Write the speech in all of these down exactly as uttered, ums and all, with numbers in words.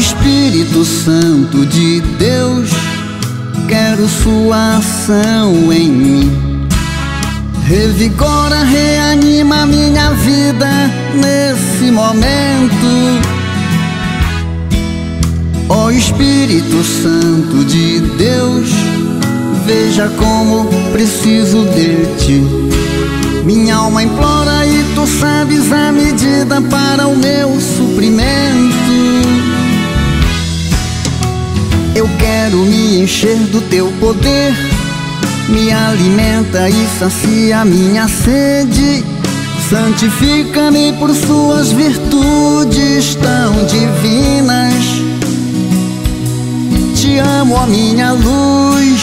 Espírito Santo de Deus, quero sua ação em mim. Revigora, reanima minha vida nesse momento. Ó Espírito Santo de Deus, veja como preciso de ti. Minha alma implora e tu sabes a medida para o meu suprimento. Eu quero me encher do teu poder, me alimenta e sacia minha sede. Santifica-me por suas virtudes tão divinas. Te amo, ó minha luz.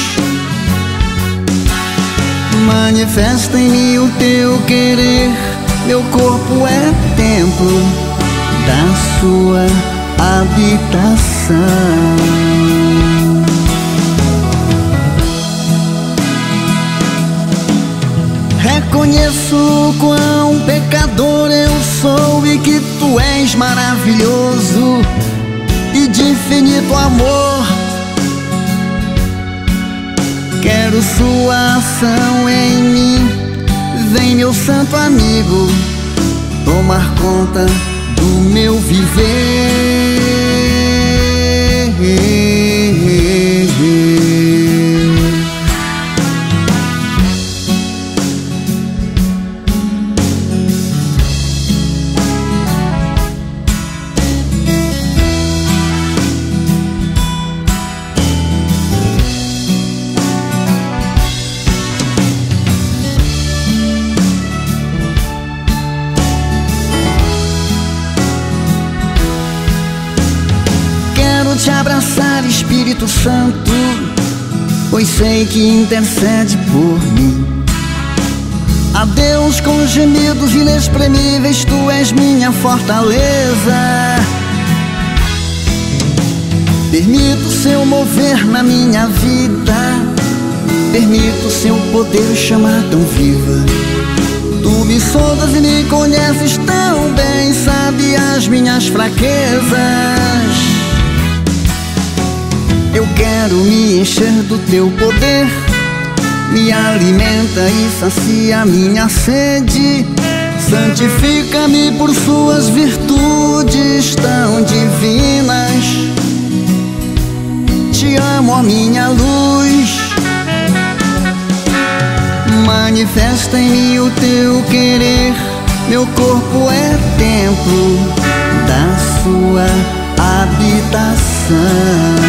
Manifesta em mim o teu querer. Meu corpo é templo da sua habitação. Reconheço quão pecador eu sou e que tu és maravilhoso e de infinito amor. Quero sua ação em mim. Vem, meu santo amigo, tomar conta do meu viver. Te abraçar, Espírito Santo, pois sei que intercede por mim. A Deus com gemidos inexprimíveis, tu és minha fortaleza. Permito seu mover na minha vida, permito seu poder chamar tão viva. Tu me sondas e me conheces tão bem, sabe as minhas fraquezas. Eu quero me encher do teu poder, me alimenta e sacia minha sede. Santifica-me por suas virtudes tão divinas. Te amo, ó minha luz. Manifesta em mim o teu querer. Meu corpo é templo da sua habitação.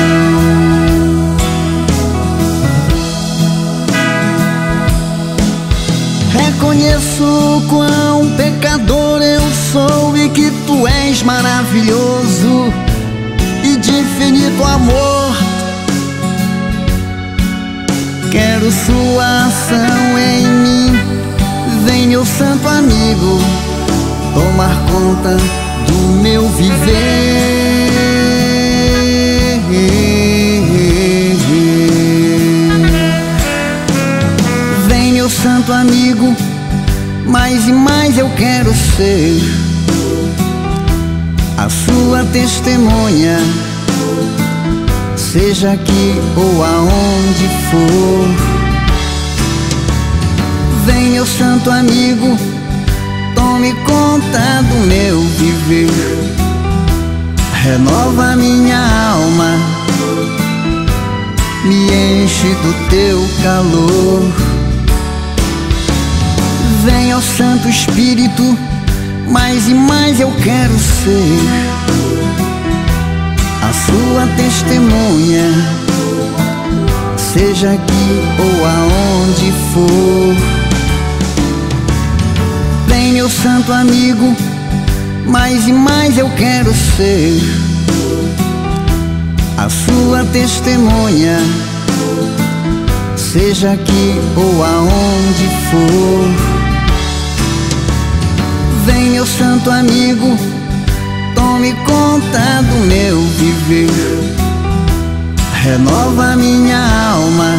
Reconheço quão pecador eu sou e que tu és maravilhoso e de infinito amor. Quero sua ação em mim. Vem, meu santo amigo, tomar conta do meu viver. Vem, meu santo amigo, mais e mais eu quero ser a sua testemunha, seja aqui ou aonde for. Vem, meu santo amigo, tome conta do meu viver. Renova minha alma, me enche do teu calor. Vem, ó Santo Espírito, mais e mais eu quero ser a sua testemunha, seja aqui ou aonde for. Vem, meu santo amigo, mais e mais eu quero ser a sua testemunha, seja aqui ou aonde for. Vem, meu santo amigo, tome conta do meu viver. Renova minha alma,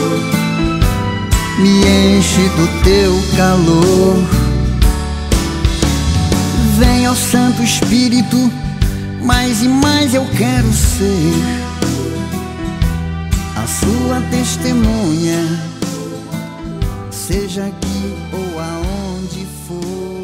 me enche do teu calor. Vem, ó Santo Espírito, mais e mais eu quero ser a sua testemunha, seja aqui ou aonde for.